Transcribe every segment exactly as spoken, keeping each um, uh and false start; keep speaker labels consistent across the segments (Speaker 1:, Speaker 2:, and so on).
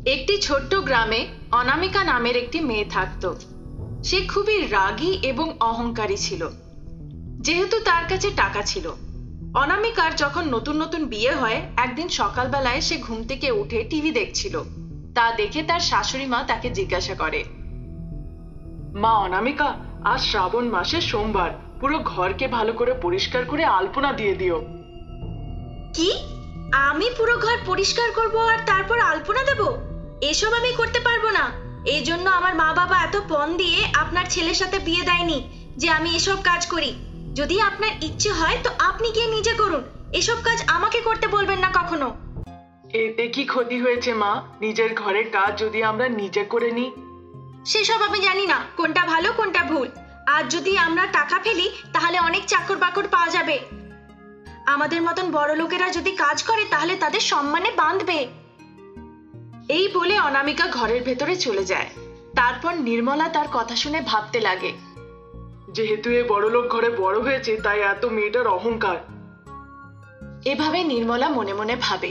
Speaker 1: একটি ছোট্ট গ্রামে অনামিকা নামের একটি মেয়ে থাকত। সে খুবই রাগী এবং অহংকারী ছিল। যেহেতু তার কাছে টাকা ছিল, অনামিকার যখন নতুন নতুন বিয়ে হয়, একদিন সকালবেলায় সে ঘুম থেকে উঠে টিভি দেখছিল। তা দেখে তার শাশুড়ি মা তাকে জিজ্ঞাসা করে, মা অনামিকা, আজ শ্রাবণ মাসের সোমবার, পুরো ঘরকে ভালো করে পরিষ্কার করে আলপনা দিয়ে দিও।
Speaker 2: কি? আমি পুরো ঘর পরিষ্কার করব আর তারপর আলপনা দেব? এসব আমি করতে পারবো না। এই জন্য আমার মা বাবা এত পণ দিয়ে আপনার ছেলের সাথে বিয়ে দেয়নি যে আমি এসব কাজ করি। যদি আপনার ইচ্ছে হয় তো আপনি গিয়ে নিজে করুন, এসব কাজ আমাকে করতে বলবেন না কখনো।
Speaker 1: এতে কি ক্ষতি হয়েছে মা? নিজের ঘরের কাজ যদি আমরা নিজে করে নিই।
Speaker 2: সেসব আমি জানি না কোনটা ভালো কোনটা ভুল। আর যদি আমরা টাকা ফেলি তাহলে অনেক চাকর বাকর পাওয়া যাবে। আমাদের মতন বড় লোকেরা যদি কাজ করে তাহলে তাদের সম্মানে বাঁধবে।
Speaker 1: এই বলে অনামিকা ঘরের ভেতরে চলে যায়। তারপর নির্মলা তার কথা শুনে ভাবতে লাগে, যেহেতু এ বড়লোক ঘরে বড় হয়েছে তাই এত মেয়েটার অহংকার। এভাবে নির্মলা মনে মনে ভাবে।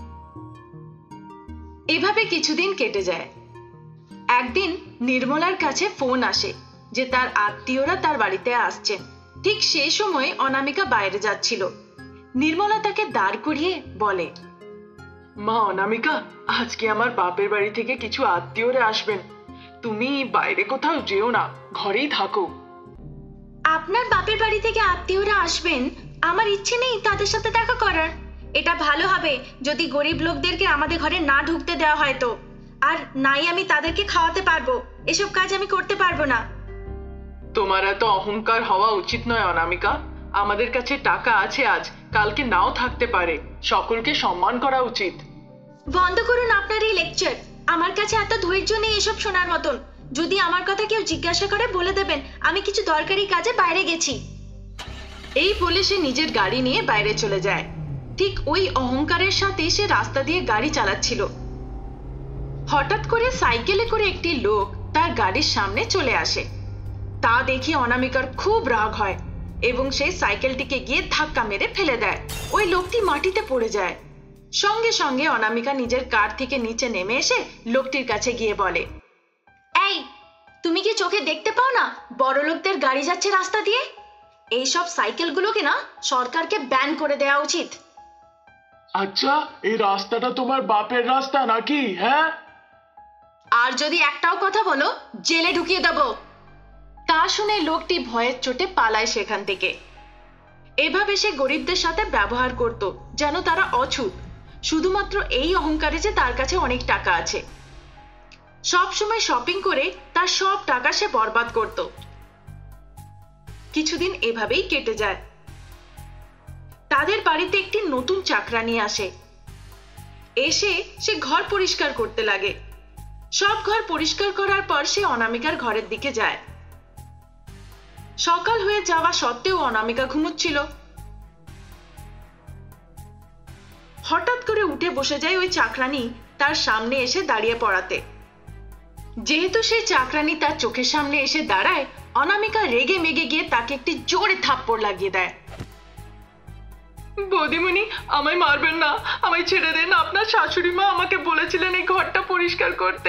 Speaker 1: এভাবে কিছুদিন কেটে যায়। একদিন নির্মলার কাছে ফোন আসে যে তার আত্মীয়রা তার বাড়িতে আসছেন। ঠিক সেই সময় অনামিকা বাইরে যাচ্ছিল। নির্মলা তাকে দাঁড় করিয়ে বলে, মা অনামিকা, আজকে আমার বাপের বাড়ি থেকে কিছু আত্মীয়রা আসবেন। তুমি বাইরে কোথাও যেও না, ঘরেই থাকো।
Speaker 2: আপনার বাপের বাড়ি থেকে আত্মীয়রা আসবেন? আমার ইচ্ছে নেই তাদের সাথে দেখা করার। এটা ভালো হবে যদি গরিব লোকদেরকে আমাদের ঘরে না ঢুকতে দেওয়া হয় তো। আর নাই আমি তাদেরকে খাওয়াতে পারবো, এসব কাজ আমি করতে পারবো না।
Speaker 1: তোমার এত অহংকার হওয়া উচিত নয় অনামিকা। আমাদের কাছে টাকা আছে, আজ কালকে নাও থাকতে পারে। সকলকে সম্মান করা উচিত।
Speaker 2: বন্ধ করুন আপনার এই লেকচার। আমার কাছে এত ধৈর্য নেই এসব শোনার মতন। যদি আমার কথা কেউ জিজ্ঞাসা করে বলে দেবেন আমি কিছু দরকারি কাজে বাইরে গেছি।
Speaker 1: এই বলে সে নিজের গাড়ি নিয়ে বাইরে চলে যায়। ঠিক ওই অহংকারের সাথে সে রাস্তা দিয়ে গাড়ি চালাচ্ছিল। হঠাৎ করে সাইকেলে করে একটি লোক তার গাড়ির সামনে চলে আসে। তা দেখে অনামিকার খুব রাগ হয় এবং সে সাইকেলটিকে গিয়ে ধাক্কা মেরে ফেলে দেয়। ওই লোকটি মাটিতে পড়ে যায়। সঙ্গে সঙ্গে অনামিকা নিজের কার থেকে নিচে নেমে এসে লোকটির কাছে গিয়ে বলে,
Speaker 2: এই, তুমি কি চোখে দেখতে পাও না বড় লোকদের গাড়ি যাচ্ছে রাস্তা দিয়ে? এইসব সাইকেলগুলোকে না সরকারকে ব্যান করে দেওয়া উচিত।
Speaker 1: আচ্ছা, এই রাস্তাটা তোমার বাপের রাস্তা নাকি? হ্যাঁ,
Speaker 2: আর যদি একটাও কথা বলো জেলে ঢুকিয়ে দেবো।
Speaker 1: তা শুনে লোকটি ভয়ের চোটে পালায় সেখান থেকে। এভাবে সে গরিবদের সাথে ব্যবহার করত যেন তারা অছুত, শুধুমাত্র এই অহংকারে যে তার কাছে অনেক টাকা আছে। সব সময় শপিং করে তার সব টাকা সে বরবাদ করত। কিছুদিন এভাবেই কেটে যায়। তাদের বাড়িতে একটি নতুন চাকরানি আসে। এসে সে ঘর পরিষ্কার করতে লাগে। সব ঘর পরিষ্কার করার পর সে অনামিকার ঘরের দিকে যায়। সকাল হয়ে যাওয়া সত্ত্বেও অনামিকা ঘুমোচ্ছিল। হঠাৎ করে উঠে বসে যায় ওই চাকরানি তার সামনে এসে দাঁড়িয়ে পড়াতে। যেহেতু সেই চাকরানি তার চোখের সামনে এসে দাঁড়ায়, অনামিকা রেগে মেগে গিয়ে তাকে একটি জোরে থাপ্পড় লাগিয়ে দেয়। বৌদিমণি, আমায় মারবেন না, আমায় ছেড়ে দেন। আপনার শাশুড়ি মা আমাকে বলেছিলেন এই ঘরটা পরিষ্কার করতে।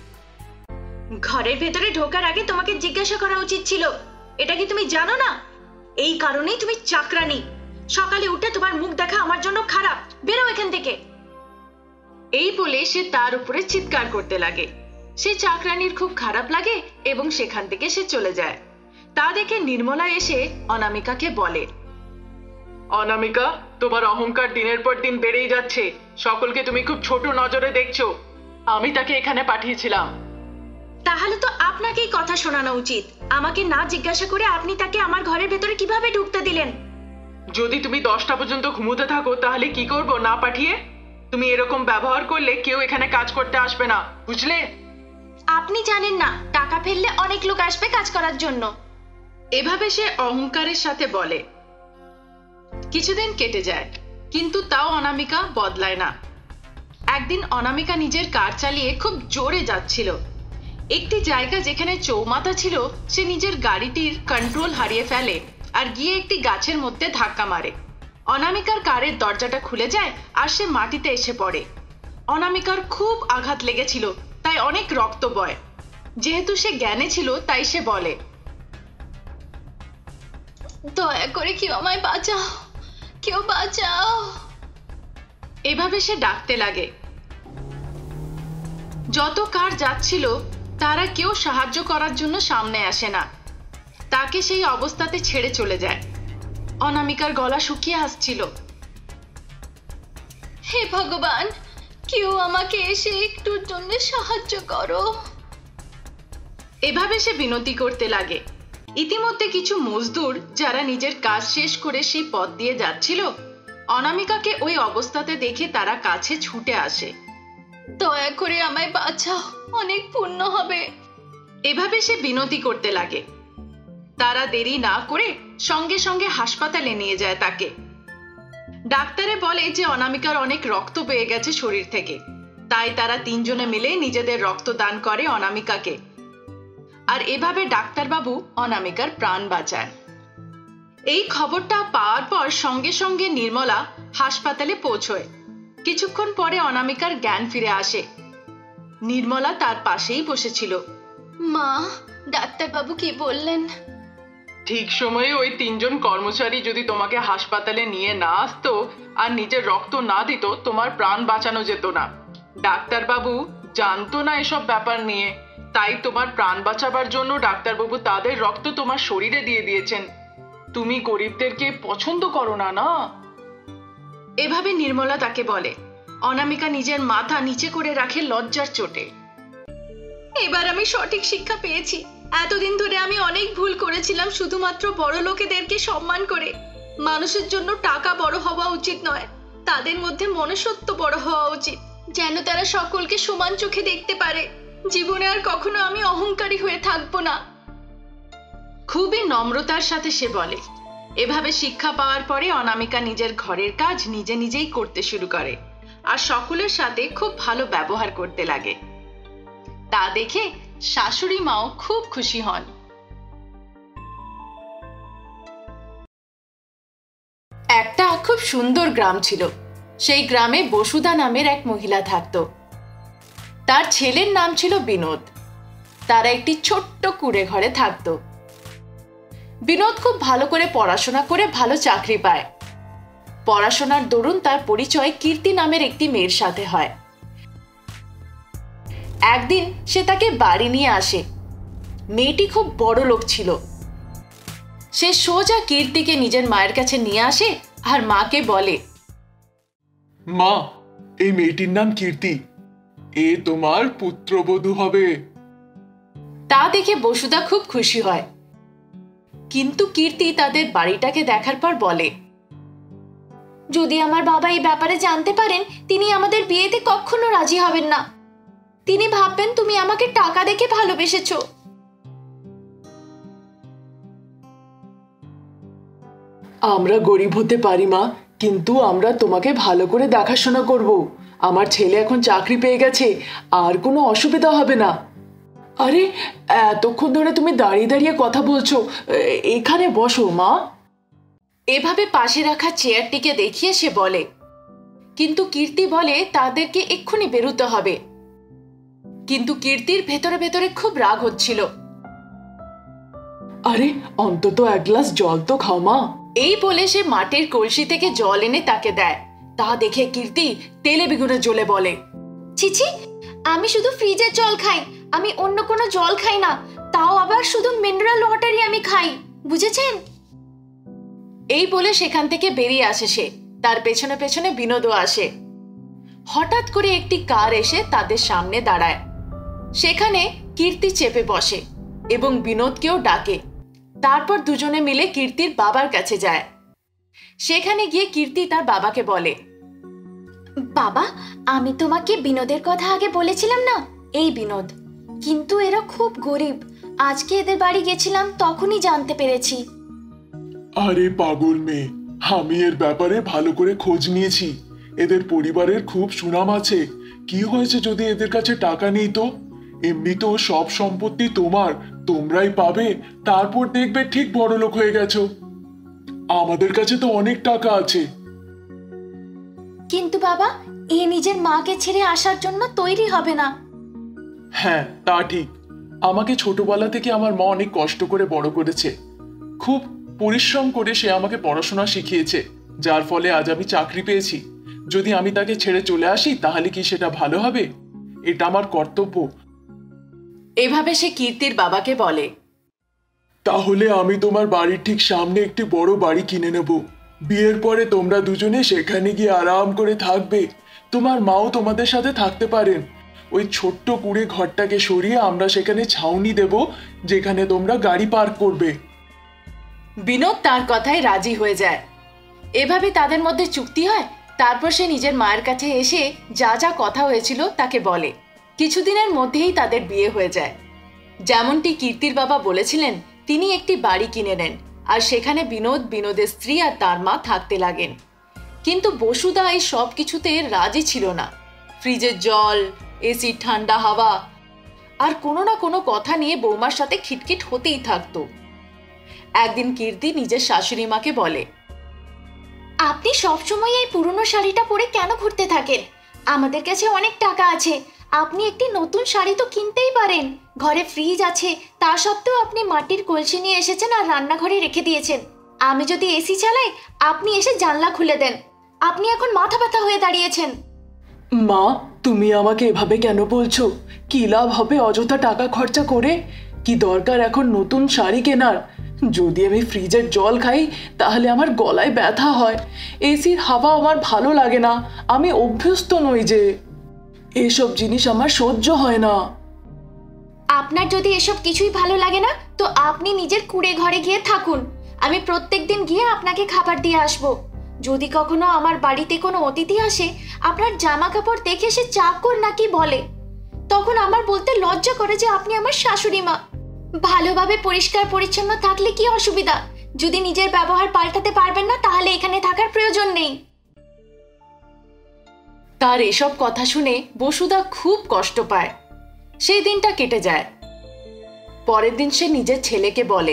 Speaker 2: ঘরের ভেতরে ঢোকার আগে তোমাকে জিজ্ঞাসা করা উচিত ছিল। এটা কি তুমি জানো না? এই কারণেই তুমি চাকরানি। সকালে উঠে তোমার মুখ দেখা আমার জন্য খারাপ। বেরো এখান থেকে।
Speaker 1: এই বলে সে তার উপরে চিৎকার করতে লাগে। সে চাকরানির খুব খারাপ লাগে এবং সেখান থেকে সে চলে যায়। তা দেখে নির্মলা এসে অনামিকাকে বলে, অনামিকা, তোমার অহংকার দিনের পর দিন বেড়েই যাচ্ছে। সকলকে তুমি খুব ছোট নজরে দেখছো। আমি তাকে এখানে পাঠিয়েছিলাম।
Speaker 2: তাহলে তো আপনাকেই কথা শোনানো উচিত। আমাকে না জিজ্ঞাসা করে আপনি তাকে আমার ঘরের ভেতরে কিভাবে ঢুকতে দিলেন?
Speaker 1: যদি তুমি দশটা পর্যন্ত ঘুমোতে থাকো তাহলে কি করব না পাঠিয়ে? তুমি এরকম ব্যবহার করলে কেউ এখানে কাজ করতে আসবে না, বুঝলে?
Speaker 2: আপনি জানেন না টাকা ফেললে অনেক লোক আসবে কাজ করার জন্য।
Speaker 1: এভাবে সে অহংকারের সাথে বলে। কিছুদিন কেটে যায়, কিন্তু তাও অনামিকা বদলায় না। একদিন অনামিকা নিজের কার চালিয়ে খুব জোরে যাচ্ছিল। একটি জায়গা যেখানে চৌমাথা ছিল, সে নিজের গাড়িটির কন্ট্রোল হারিয়ে ফেলে আর গিয়ে একটি গাছের মধ্যে ধাক্কা মারে। অনামিকার কারের দরজাটা খুলে যায় আর সে মাটিতে এসে পড়ে। অনামিকার খুব আঘাত লেগেছিল, তাই অনেক রক্ত বয়। যেহেতু সে জ্ঞানে ছিল তাই সে বলে,
Speaker 2: দয়া করে কেউ আমায় বাঁচাও, কেউ বাঁচাও।
Speaker 1: এভাবে সে ডাকতে লাগে। যত কার যাচ্ছিল তারা কেউ সাহায্য করার জন্য সামনে আসে না, তাকে সেই অবস্থাতে ছেড়ে চলে যায়। অনামিকার গলা শুকিয়ে আসছিল।
Speaker 2: হে ভগবান, কেউ আমাকে এসে একটুর জন্য সাহায্য করো।
Speaker 1: এভাবে সে বিনতি করতে লাগে। ইতিমধ্যে কিছু মজদুর যারা নিজের কাজ শেষ করে সেই পথ দিয়ে যাচ্ছিল, অনামিকাকে ওই অবস্থাতে দেখে তারা কাছে ছুটে আসে।
Speaker 2: দয়া করে আমায় বাঁচাও, অনেক পুণ্য হবে।
Speaker 1: এভাবে সে বিনতি করতে লাগে। তারা দেরি না করে সঙ্গে সঙ্গে হাসপাতালে নিয়ে যায় তাকে। ডাক্তারে বলে যে অনামিকার অনেক রক্ত পেয়ে গেছে শরীর থেকে, তাই তারা তিনজনে মিলে নিজেদের রক্ত দান করে অনামিকাকে। আর এভাবে ডাক্তারবাবু অনামিকার প্রাণ বাঁচায়। এই খবরটা পাওয়ার পর সঙ্গে সঙ্গে নির্মলা হাসপাতালে পৌঁছয়। কিছুক্ষণ পরে অনামিকার জ্ঞান ফিরে আসে। নির্মলা তার পাশেই বসেছিল।
Speaker 2: মা, ডাক্তারবাবু কি বললেন?
Speaker 1: ঠিক সময়ে ওই তিনজন কর্মচারী যদি তোমাকে হাসপাতালে নিয়ে না আসতো আর নিজের রক্ত না দিত, তোমার প্রাণ বাঁচানো যেত না। ডাক্তারবাবু জানতো না এসব ব্যাপার নিয়ে, তাই তোমার প্রাণ বাঁচাবার জন্য ডাক্তারবাবু তাদের রক্ত তোমার শরীরে দিয়ে দিয়েছেন। তুমি গরিবদেরকে পছন্দ করো না না? এভাবে নির্মলা তাকে বলে। অনামিকা নিজের মাথা নিচে করে রাখে লজ্জার চোটে।
Speaker 2: এবার আমি সঠিক শিক্ষা পেয়েছি। এতদিন ধরে আমি অনেক ভুল করেছিলাম শুধুমাত্র বড় লোকেদেরকে সম্মান করে। মানুষের জন্য টাকা বড় হওয়া উচিত নয়, তাদের মধ্যে মনুষ্যত্ব বড় হওয়া উচিত, যেন তারা সকলকে সমান চোখে দেখতে পারে। জীবনে আর কখনো আমি অহংকারী হয়ে থাকবো না।
Speaker 1: খুবই নম্রতার সাথে সে বলে। এভাবে শিক্ষা পাওয়ার পরে অনামিকা নিজের ঘরের কাজ নিজে নিজেই করতে শুরু করে আর সকলের সাথে খুব ভালো ব্যবহার করতে লাগে। তা দেখে শাশুড়ি মাও খুব খুশি হন। একটা খুব সুন্দর গ্রাম ছিল। সেই গ্রামে বসুধা নামের এক মহিলা থাকত। তার ছেলের নাম ছিল বিনোদ। তারা একটি ছোট্ট কুঁড়ে ঘরে থাকত। বিনোদ খুব ভালো করে পড়াশোনা করে ভালো চাকরি পায়। পড়াশোনার দরুন তার পরিচয় কীর্তি নামের একটি মেয়ের সাথে হয়। একদিন সে তাকে বাড়ি নিয়ে আসে। মেয়েটি খুব বড় লোক ছিল। সে সোজা কীর্তিকে নিজের মায়ের কাছে নিয়ে আসে আর মাকে বলে,
Speaker 3: মা, এই মেয়েটির নাম কীর্তি, এ তোমার পুত্রবধূ হবে।
Speaker 1: তা দেখে বসুধা খুব খুশি হয়। কিন্তু কীর্তি তাদের বাড়িটাকে দেখার পর বলে,
Speaker 2: যদি আমার বাবা এই ব্যাপারে জানতে পারেন, তিনি আমাদের বিয়েতে কখনো রাজি হবেন না। তিনি ভাববেন তুমি আমাকে টাকা দেখে ভালোবেসেছো।
Speaker 4: আমরা গরিব হতে পারি মা, কিন্তু আমরা তোমাকে ভালো করে দেখাশোনা করব। আমার ছেলে এখন চাকরি পেয়ে গেছে, আর কোনো অসুবিধা হবে না। আরে এতক্ষণ ধরে তুমি দাঁড়িয়ে দাঁড়িয়ে কথা বলছো, এখানে বসো মা।
Speaker 1: এভাবে পাশে রাখা চেয়ারটিকে দেখিয়ে সে বলে। কিন্তু কীর্তি বলে তাদেরকে এক্ষুনি বেরোতে হবে। কিন্তু কীর্তির ভেতরে ভেতরে খুব রাগ হচ্ছিল।
Speaker 4: আরে অন্তত এক গ্লাস জল তো খাও মা।
Speaker 1: এই বলে সে মাটির কলসি থেকে জল এনে তাকে দেয়। তা দেখে কীর্তি তেলে বেগুনে জ্বলে বলে,
Speaker 2: ছিছি, আমি শুধু ফ্রিজের জল খাই, আমি অন্য কোনো জল খাই না, তাও আবার শুধু মিনারেল ওয়াটারই আমি খাই, বুঝেছেন?
Speaker 1: এই বলে সেখান থেকে বেরিয়ে আসে সে। তার পেছনে পেছনে বিনোদও আসে। হঠাৎ করে একটি কার এসে তাদের সামনে দাঁড়ায়। সেখানে কীর্তি চেপে বসে এবং বিনোদকেও ডাকে। তারপর দুজনে মিলে কীর্তির বাবার কাছে যায়। সেখানে গিয়ে কীর্তি তার বাবাকে বলে,
Speaker 2: বাবা, আমি তোমাকে বিনোদের কথা আগে বলেছিলাম না, এই বিনোদ। কিন্তু এরা খুব গরিব, আজকে এদের বাড়ি গেছিলাম তখনই জানতে পেরেছি।
Speaker 3: আরে পাগল মেয়ে, আমি এর ব্যাপারে ভালো করে খোঁজ নিয়েছি। এদের পরিবারের খুব সুনাম আছে। কি হয়েছে যদি এদের কাছে টাকা নেই তো? এমনি তো সব সম্পত্তি তোমার, তোমরাই পাবে, তারপর দেখবে ঠিক বড়লোক হয়ে গেছো। আমাদের কাছে তো অনেক টাকা আছে।
Speaker 2: কিন্তু বাবা, এ নিজের মাকে ছেড়ে আসার জন্য তৈরি হবে না।
Speaker 3: হ্যাঁ, তা ঠিক। আমাকে ছোটবেলা থেকে আমার মা অনেক কষ্ট করে বড় করেছে। খুব পরিশ্রম করে সে আমাকে পড়াশোনা শিখিয়েছে, যার ফলে আজ আমি চাকরি পেয়েছি। যদি আমি তাকে ছেড়ে চলে আসি তাহলে কি সেটা ভালো হবে? এটা আমার কর্তব্য।
Speaker 1: এভাবে সে কীর্তির বাবাকে বলে।
Speaker 3: তাহলে আমি তোমার বাড়ির ঠিক সামনে একটি বড় বাড়ি কিনে নেব। বিয়ের পরে তোমরা দুজনে সেখানে গিয়ে আরাম করে থাকবে। তোমার মাও তোমাদের সাথে থাকতে পারেন। ওই ছোট্ট কুড়ে ঘরটাকে সরিয়ে আমরা সেখানে ছাউনি দেব, যেখানে তোমরা গাড়ি পার্ক করবে।
Speaker 1: বিনোদ তার কথায় রাজি হয়ে যায়। এভাবে তাদের মধ্যে চুক্তি হয়। তারপর সে নিজের মায়ের কাছে এসে যা যা কথা হয়েছিল তাকে বলে। কিছুদিনের মধ্যেই তাদের বিয়ে হয়ে যায়। যেমনটি কীর্তির বাবা বলেছিলেন, তিনি একটি বাড়ি কিনে নেন আর সেখানে বিনোদ, বিনোদের স্ত্রী আর তার মা থাকতে লাগেন। কিন্তু বসুদা এই সব কিছুতে রাজি ছিল না। ফ্রিজের জল, এসির ঠান্ডা হাওয়া আর কোনো না কোনো কথা নিয়ে বৌমার সাথে খিটখিট হতেই থাকতো। একদিন কীর্তি নিজের শাশুড়ি মাকে বলে,
Speaker 2: আপনি সবসময় এই পুরনো শাড়িটা পরে কেন ঘুরতে থাকেন? আমাদের কাছে অনেক টাকা আছে, আপনি একটি নতুন শাড়ি তো কিনতেই পারেন। ঘরে ফ্রিজ আছে, তা সত্ত্বেও আপনি মাটির কলসি নিয়ে এসেছেন আর রান্নাঘরে রেখে দিয়েছেন। আমি যদি এসি চালাই, আপনি এসে জানলা খুলে দেন। আপনি এখন মাথা ব্যথা হয়ে দাঁড়িয়েছেন।
Speaker 4: মা, তুমি আমাকে এভাবে কেন বলছো? কি লাভ হবে অযথা টাকা খরচা করে? কি দরকার এখন নতুন শাড়ি কেনার? যদি আমি ফ্রিজের জল খাই তাহলে আমার গলায় ব্যথা হয়। এসির হাওয়া আমার ভালো লাগে না। আমি অভ্যস্ত নই যে। এসব জিনিস আমার সহ্য হয় না।
Speaker 2: আপনার যদি এসব কিছুই ভালো লাগে না, তো আপনি নিজের কুড়ে ঘরে গিয়ে থাকুন। আমি প্রত্যেকদিন গিয়ে আপনাকে খাবার দিয়ে আসবো। যদি কখনো আমার বাড়িতে কোনো অতিথি আসে, আপনার জামা কাপড় দেখে সে চাকর নাকি বলে, তখন আমার বলতে লজ্জা করে যে আপনি আমার শাশুড়ি মা। ভালোভাবে পরিষ্কার পরিচ্ছন্ন থাকলে কি অসুবিধা? যদি নিজের ব্যবহার পাল্টাতে পারবেন না, তাহলে এখানে থাকার প্রয়োজন নেই।
Speaker 1: তার এসব কথা শুনে বসুদা খুব কষ্ট পায়। সেই দিনটা কেটে যায়। পরের দিন সে নিজের ছেলেকে বলে,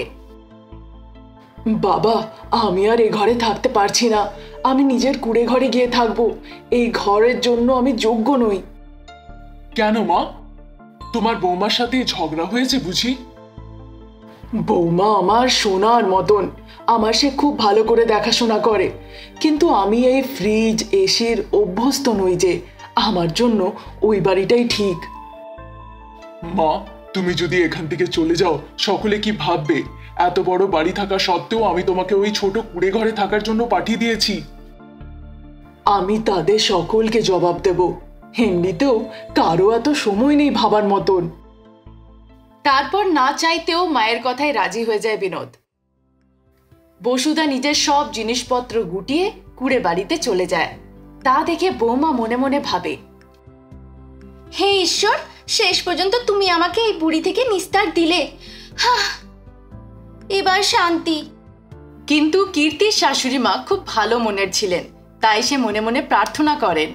Speaker 4: বাবা, আমি আর এই ঘরে থাকতে পারছি না। আমি নিজের কুড়ে ঘরে গিয়ে থাকবো। এই ঘরের জন্য আমি যোগ্য নই।
Speaker 3: কেন মা? তোমার বৌমার সাথে ঝগড়া হয়েছে বুঝি?
Speaker 4: বৌমা আমার সোনার মতন। আমার সে খুব ভালো করে দেখাশোনা করে। কিন্তু আমি এই ফ্রিজ, এসির অভ্যস্ত নই যে। আমার জন্য ওই বাড়িটাই ঠিক।
Speaker 3: মা, তুমি যদি এখান থেকে চলে যাও সকলে কি ভাববে? এত বড় বাড়ি থাকা সত্ত্বেও আমি তোমাকে ওই ছোট কুড়ে ঘরে থাকার জন্য পাঠিয়ে দিয়েছি।
Speaker 4: আমি তাদের সকলকে জবাব দেব। এমনিতেও কারো এত সময় নেই ভাবার মতন।
Speaker 1: তারপর না চাইতেও মায়ের কথায় রাজি হয়ে যায় বিনোদ। বসুদা নিজের সব জিনিসপত্র গুটিয়ে কুড়ে বাড়িতে চলে যায়। তা দেখে বৌমা মনে মনে ভাবে,
Speaker 2: হে ঈশ্বর, শেষ পর্যন্ত তুমি আমাকে এই বুড়ি থেকে নিস্তার দিলে। হাহ, এবার শান্তি।
Speaker 1: কিন্তু কীর্তির শাশুড়ি মা খুব ভালো মনের ছিলেন। তাই সে মনে মনে প্রার্থনা করেন,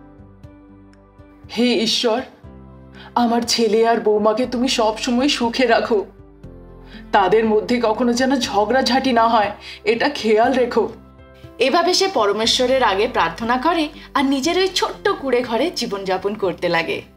Speaker 4: হে ঈশ্বর, আমার ছেলে আর বৌমাকে তুমি সব সময় সুখে রাখো। তাদের মধ্যে কখনো যেন ঝগড়াঝাটি না হয়, এটা খেয়াল রেখো।
Speaker 1: এভাবে সে পরমেশ্বরের আগে প্রার্থনা করে আর নিজের ওই ছোট্ট কুড়ে ঘরে জীবনযাপন করতে লাগে।